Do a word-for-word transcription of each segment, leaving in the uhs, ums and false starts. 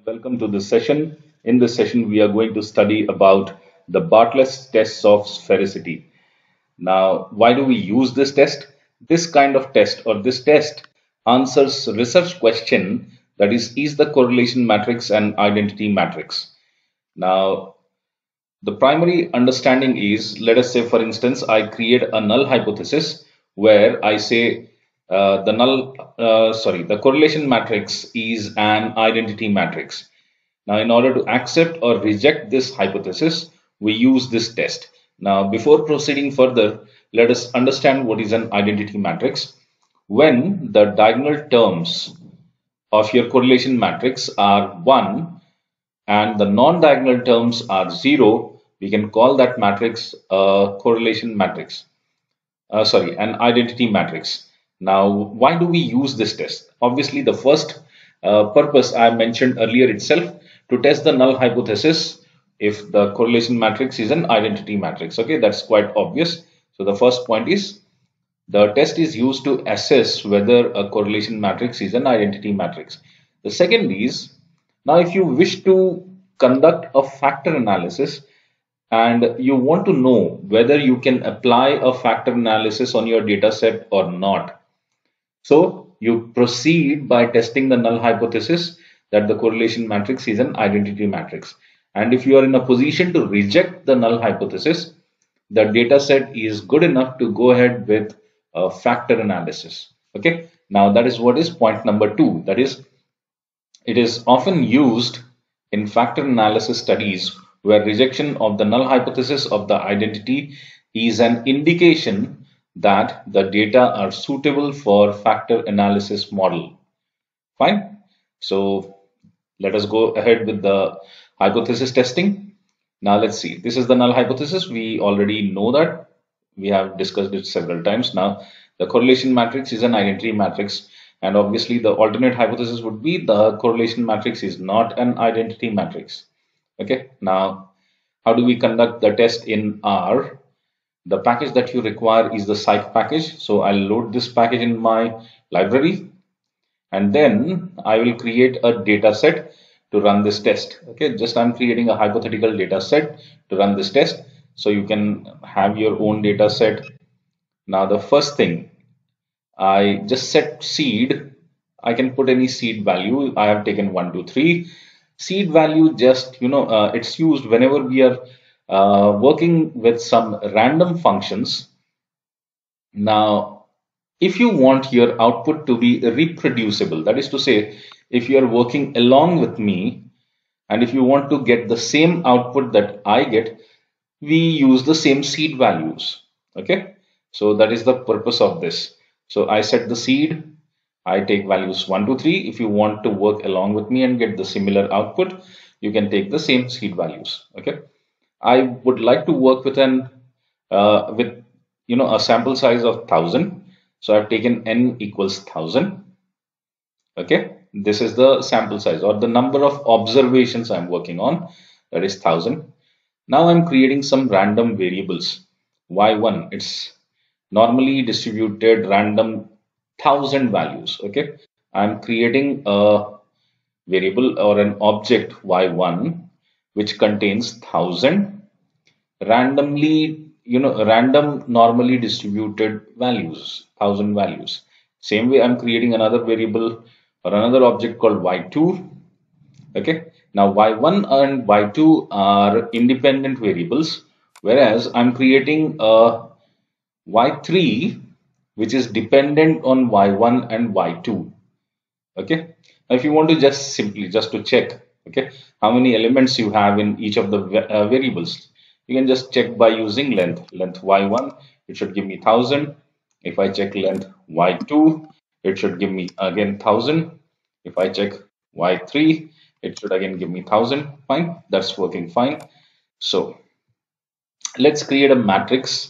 Welcome to this session. In this session, we are going to study about the Bartlett's tests of sphericity. Now, why do we use this test? This kind of test or this test answers research question, that is, is the correlation matrix an identity matrix? Now, the primary understanding is, let us say, for instance, I create a null hypothesis where I say uh, the null, uh, sorry, the correlation matrix is an identity matrix. Now, in order to accept or reject this hypothesis, we use this test. Now, before proceeding further, let us understand what is an identity matrix. When the diagonal terms of your correlation matrix are one and the non-diagonal terms are zero, we can call that matrix a correlation matrix. Uh, sorry, an identity matrix. Now, why do we use this test? Obviously, the first uh, purpose I mentioned earlier itself, to test the null hypothesis if the correlation matrix is an identity matrix. Okay, that's quite obvious. So the first point is the test is used to assess whether a correlation matrix is an identity matrix. The second is, now if you wish to conduct a factor analysis and you want to know whether you can apply a factor analysis on your data set or not. So you proceed by testing the null hypothesis that the correlation matrix is an identity matrix. And if you are in a position to reject the null hypothesis, the data set is good enough to go ahead with a factor analysis. Okay. Now that is what is point number two. That is, it is often used in factor analysis studies where rejection of the null hypothesis of the identity is an indication that the data are suitable for factor analysis model. Fine. So let us go ahead with the hypothesis testing. Now let's see. This is the null hypothesis. We already know that. We have discussed it several times. Now the correlation matrix is an identity matrix. And obviously the alternate hypothesis would be the correlation matrix is not an identity matrix. Okay. Now, how do we conduct the test in R? The package that you require is the psych package. So I'll load this package in my library. And then I will create a data set to run this test. Okay, just I'm creating a hypothetical data set to run this test. So you can have your own data set. Now the first thing, I just set seed. I can put any seed value. I have taken one, two, three. Seed value, just, you know, uh, it's used whenever we are uh, working with some random functions. Now, if you want your output to be reproducible, that is to say, if you are working along with me and if you want to get the same output that I get, we use the same seed values. Okay, so that is the purpose of this. So I set the seed, I take values one, two, three. If you want to work along with me and get the similar output, you can take the same seed values. Okay, I would like to work with an uh, with you know a sample size of one thousand. So I've taken n equals one thousand. Okay, this is the sample size or the number of observations I'm working on, that is one thousand. Now I'm creating some random variables. y one, it's normally distributed random one thousand values. Okay, I'm creating a variable or an object y one which contains one thousand randomly, you know, random normally distributed values, one thousand values. Same way, I'm creating another variable or another object called y two. Okay, now y one and y two are independent variables, whereas I'm creating a y three which is dependent on y one and y two. Okay, now if you want to just simply just to check, okay, how many elements you have in each of the uh, variables, you can just check by using length. Length y one, it should give me one thousand. If I check length y two, it should give me again one thousand. If I check y three, it should again give me one thousand. Fine, that's working fine. So let's create a matrix.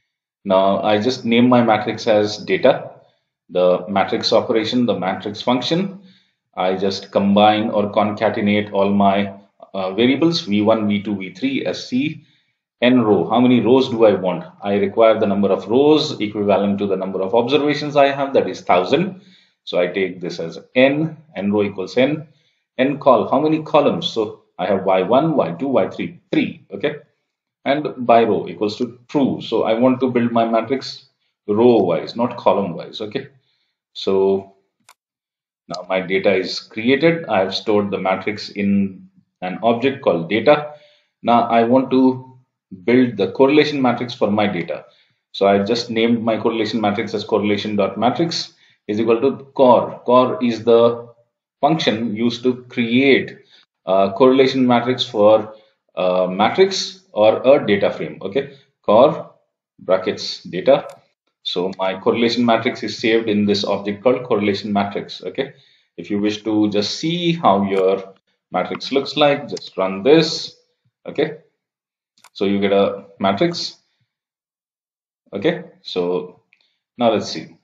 Now I just name my matrix as data, the matrix operation, the matrix function. I just combine or concatenate all my uh, variables v one, v two, v three as c n row. How many rows do I want? I require the number of rows equivalent to the number of observations I have, that is one thousand. So I take this as n, n row equals n. n col, how many columns? So I have y one, y two, y three, three, okay? And by row equals to true. So I want to build my matrix row wise, not column wise, okay? So now my data is created. I have stored the matrix in an object called data. Now I want to build the correlation matrix for my data. So I just named my correlation matrix as correlation.matrix is equal to cor. Cor is the function used to create a correlation matrix for a matrix or a data frame. Okay, cor brackets data. So my correlation matrix is saved in this object called correlation matrix. Okay, if you wish to just see how your matrix looks like, just run this. Okay, so you get a matrix. Okay, so now let's see.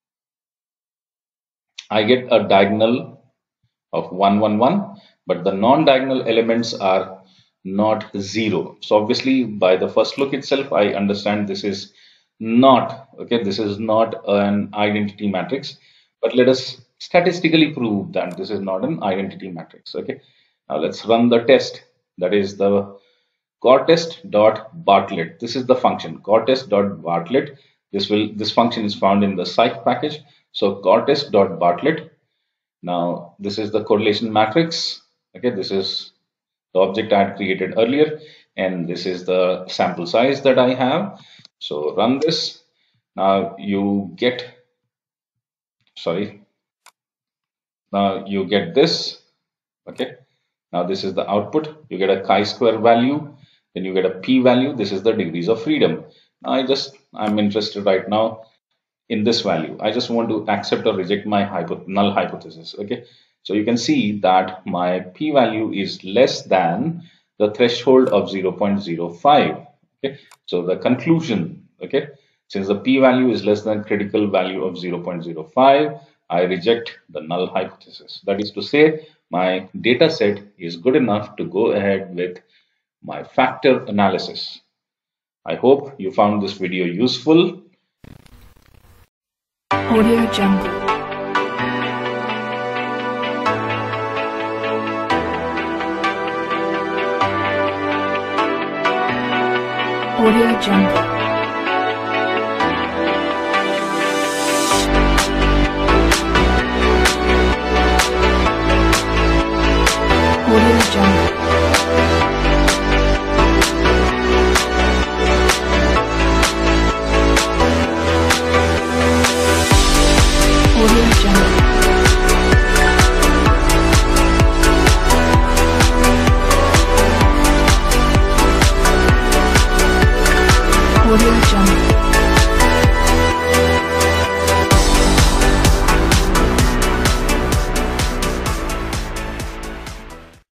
I get a diagonal of one, one, one, but the non-diagonal elements are not zero. So obviously by the first look itself, I understand this is not, okay, this is not an identity matrix, but let us statistically prove that this is not an identity matrix. Okay, now let's run the test. That is the cortest.bartlett. This is the function cortest.bartlett. This will this function is found in the psych package. So cortest.bartlett. Now this is the correlation matrix. Okay, this is the object I had created earlier, and this is the sample size that I have. So run this. Now you get sorry. Now you get this. Okay. Now this is the output. You get a chi-square value. Then you get a p-value. This is the degrees of freedom. Now I just I'm interested right now in this value. I just want to accept or reject my hypo null hypothesis. Okay, so you can see that my p-value is less than the threshold of zero point zero five. Okay, so the conclusion, okay, since the p-value is less than critical value of zero point zero five, I reject the null hypothesis. That is to say, my data set is good enough to go ahead with my factor analysis. I hope you found this video useful. Audio Jungle. Audio Jungle.